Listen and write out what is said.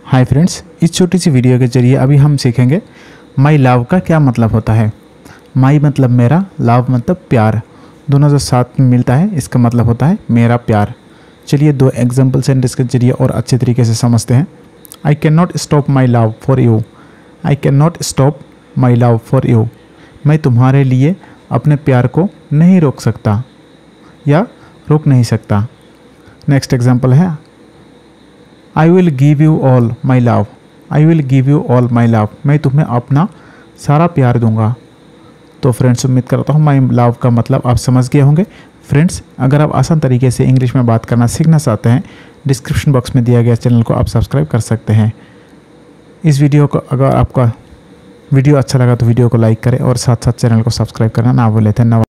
Hi friends, इस छोटी सी video के जरिए अभी हम सीखेंगे माई लव का क्या मतलब होता है। माई मतलब मेरा, लव मतलब प्यार, दोनों जो साथ में मिलता है इसका मतलब होता है मेरा प्यार। चलिए दो एग्जाम्पल सेंटेंस के जरिए और अच्छे तरीके से समझते हैं। I can not stop my love for you. I can not stop my love for you. मैं तुम्हारे लिए अपने प्यार को नहीं रोक सकता या रोक नहीं सकता। नेक्स्ट एग्जाम्पल है I will give you all my love. I will give you all my love. मैं तुम्हें अपना सारा प्यार दूंगा। तो फ्रेंड्स, उम्मीद करता हूँ माई लव का मतलब आप समझ गए होंगे। फ्रेंड्स, अगर आप आसान तरीके से इंग्लिश में बात करना सीखना चाहते हैं, डिस्क्रिप्शन बॉक्स में दिया गया चैनल को आप सब्सक्राइब कर सकते हैं। इस वीडियो को अगर आपका वीडियो अच्छा लगा तो वीडियो को लाइक करें और साथ साथ चैनल को सब्सक्राइब करना ना भूलें। धन्यवाद।